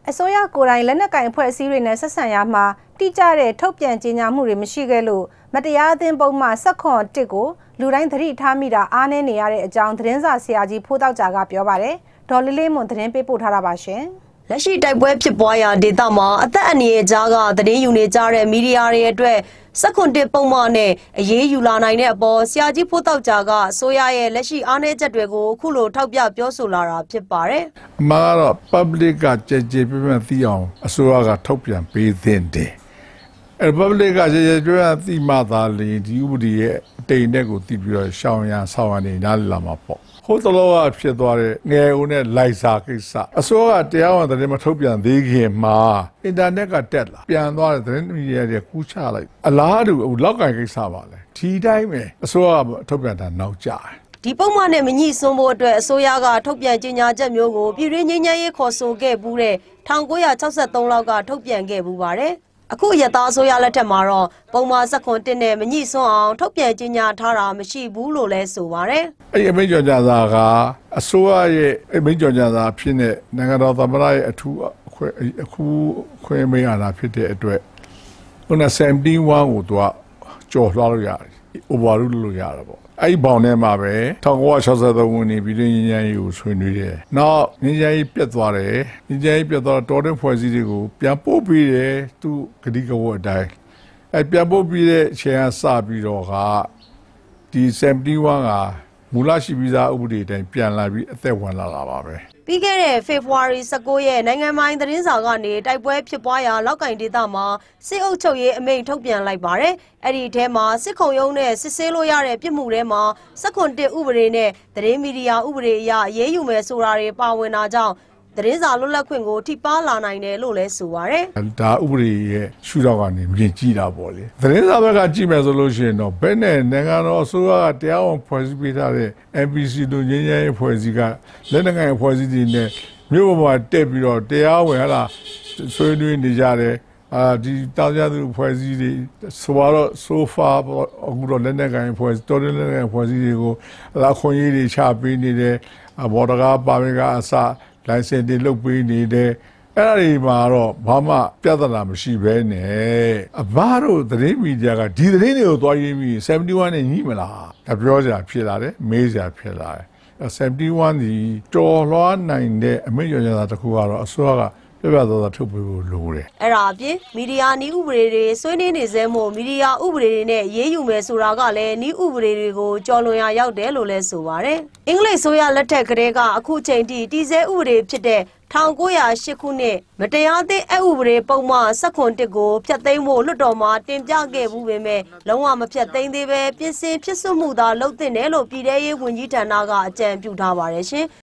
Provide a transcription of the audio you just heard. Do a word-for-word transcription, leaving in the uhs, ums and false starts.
အစိုးရကိုယ်တိုင်လက်နက်ကိုင်ဖွဲ့စည်းတွေနဲ့ဆက်ဆံရမှာတိကျတဲ့ထုတ်ပြန်ကြေညာမှုတွေမရှိခဲ့လို့မတရားအသင်းပုံမှန်ဆက်ခွန်တစ်ကိုလူတိုင်းသတိထားမိတာအားနည်းနေရတဲ့အကြောင်းသတင်းစာဆရာကြီးဖိုးတောက်ကြာကပြောပါတယ်ဒေါ်လေးလေးမွန်သတင်းပေးပို့ထားတာပါရှင်လက်ရှိတိုက်ပွဲဖြစ်ပွားရာဒေသမှာအသက်အန္တရာယ်ကြားကသတင်းယူနေကြတဲ့မီဒီယာတွေအတွက်စက်ခွန်တစ်ပုံမှန်နဲ့အရေးယူလာနိုင်တဲ့အပေါ်ဆရာကြီးဖိုးတောက်ကြာကအစိုးရရဲ့လက်ရှိအားနည်းချက်တွေကိုအခုလိုထောက်ပြပြောဆိုလာတာဖြစ်ပါတယ်။အမှားကတော့ public ကကြည်ကြည်ပြည့်ပြည့်သိအောင်အစိုးရကထုတ်ပြန်ပေးသင့်တယ်။အဲ public ကကြည်ကြည်ပြည့်ပြည့်သိမှသာလေဒီဥပဒေရဲ့အတိမ်နဲ့ကိုသိပြီးတော့ရှောင်ရန်ဆောက်ရန်နေနားလည်လာမှာပေါ့။ဟိုတလောကဖြစ်သွားတဲ့ငယ်ဦးနဲ့လိုက်စာကိစ္စအစိုးရကတရားဝင်သတင်းမထုတ်ပြန်သေးခင်မှာအင်တာနက်ကတက်လာပြန်သွားတဲ့သတင်းမီဒီယာတွေကူးချလိုက်အလားတူလောက်ကင်ကိစ္စပါလေဒီတိုင်းပဲအစိုးရကထုတ်ပြန်တာနောက်ကျတယ်ဒီပုံမှန်နဲ့မညှိစွန်းဖို့အတွက်အစိုးရကထုတ်ပြန်ကြေညာချက်မျိုးကိုပြည်တွင်းငြိမ်းချမ်းရေးခေါ်ဆိုခဲ့ဘူးတဲ့၁၉၆၃လောက်ကထုတ်ပြန်ခဲ့ဘူးပါတယ်အခုရသားအစိုးရလက်ထက်မှာတော့ပုံမှန်စက်ခွန်တစ်နဲ့မညှိစွန်းအောင်ထုတ်ပြန်ကြေညာထားတာမရှိဘူးလို့လဲဆိုပါတယ်အဲ့ဒီအမိန့်ကြော်ညာစာကအစိုးရရဲ့အမိန့်ကြော်ညာစာဖြစ်တဲ့နိုင်ငံတော်သမ္မတရဲ့အထူးအခုခွင့်မေးရတာဖြစ်တဲ့အတွက်ခုန칠십일ကိုသူကကြော်လွှားလို့ရတယ် overrule လုပ်လို့ရတာပေါ့အဲ့ဒီဘောင်ထဲမှာပဲ၁၉၆၃ခုနှစ်ပြည်တွင်းငြိမ်းချမ်းရေးကိုဆွေးနွေးတယ်။နောက်ငြိမ်းချမ်းရေးပြတ်သွားတယ်။ငြိမ်းချမ်းရေးပြတ်သွားတော့တော်တဲ့ဖွဲ့စည်းတွေကိုပြန်ပို့ပြီးတယ်သူဂတိကဝတ်အတိုင်းအဲ့ပြန်ပို့ပြီးတဲ့အချိန်ကစပြီးတော့ကဒီ칠십일ကမူလရှိပြီးသားဥပဒေတိုင်းပြန်လာပြီးအသက်ဝင်လာတာပါပဲပြီးခဲ့တဲ့ဖေဖော်ဝါရီ၁၉ရက်နိုင်ငံပိုင်သတင်းစာကနေတိုက်ပွဲဖြစ်ပွားရာလောက်ကင်ဒေသမှာစစ်အုပ်ချုပ်ရေးအမိန့်ထုတ်ပြန်လိုက်ပါတယ်အဲ့ဒီထဲမှာစစ်ခုံရုံးနဲ့စစ်ဆေးလို့ရတဲ့ပြစ်မှုတွေမှာစက်ခွန်တစ်ဥပဒေနဲ့သတင်းမီဒီယာဥပဒေအရအရေးယူမယ်ဆိုတာတွေပါဝင်တာကြောင့်သတင်းစာလွတ်လပ်ခွင့်ကိုထိပါလာနိုင်တယ်လို့လည်းဆိုပါရယ်ဒါဥပဒေရဲ့ရှုထောင့်ကနေမြင်ကြည့်တာပေါ့လေသတင်းစာဘက်ကကြည့်မယ်ဆိုလို့ရှိရင်တော့ဘယ်နဲ့နိုင်ငံတော်အစိုးရကတရားဝင်ဖွဲ့စည်းပေးထားတဲ့ M P C တို့ငြိမ်းချမ်းရေးဖွဲ့စည်းကလက်နက်ကိုင်ဖွဲ့စည်းတွေနဲ့မြို့ပေါ်မှာတက်ပြီးတော့တရားဝင်ဟလာဆွေးနွေးနေကြတယ်အာဒီတောင်ကျသူဖွဲ့စည်းတွေဆိုတော့ so far အခုတော့လက်နက်ကိုင်ဖွဲ့တော်တဲ့လက်နက်ကိုင်ဖွဲ့စည်းတွေကိုလာခွင့်ရေးတွေချပေးနေတယ်ဘော်ဒကာပါမင်ကအစလိုင်စင်တွေလုတ်ပေးနေတယ်အဲ့ဒါတွေမှာတော့ဘာမှပြဿနာမရှိဘဲနဲ့အဘတို့သတင်းမီဒီယာကဒီသတင်းတွေကိုသွားရင်းပြီး칠십일နဲ့ညှိမလားဒါပြောစရာဖြစ်လာတယ်မေးစရာဖြစ်လာတယ်칠십일ဒီတော်လွှားနိုင်တဲ့အမိန့်ကြေညာစာတစ်ခုကတော့အစိုးရကပြပြသောထုတ်ပေးဖို့လိုတယ်အဲ့ဒါအပြင်မီဒီယာနီးဥပဒေတွေဆွေးနွေးနေစဲမို့မီဒီယာဥပဒေတွေနဲ့ရေးယူမယ်ဆိုတာကလည်းနီးဥပဒေတွေကိုကြော်လွန်ရာရောက်တယ်လို့လည်းဆိုပါတယ်အင်္ဂလိပ်ဆိုရလက်ထက်ကတည်းကအခုချိန်ထိတည်ဆဲဥပဒေဖြစ်တဲ့၁၉၀၈ခုနှစ်မတရားသင်းအဥပဒေပုံမှန်စက်ခွန်တစ်ကိုဖျက်သိမ်းဖို့လွှတ်တော်မှာတင်ပြခဲ့မှုပေမဲ့လုံးဝမဖျက်သိမ်းသေးပဲပြင်ဆင်ဖြစ်စွမှုသာလုပ်သင့်တယ်လို့ပြည်ထရေးဝန်ကြီးဌာနကအကြံပြုထားပါတယ်ရှင်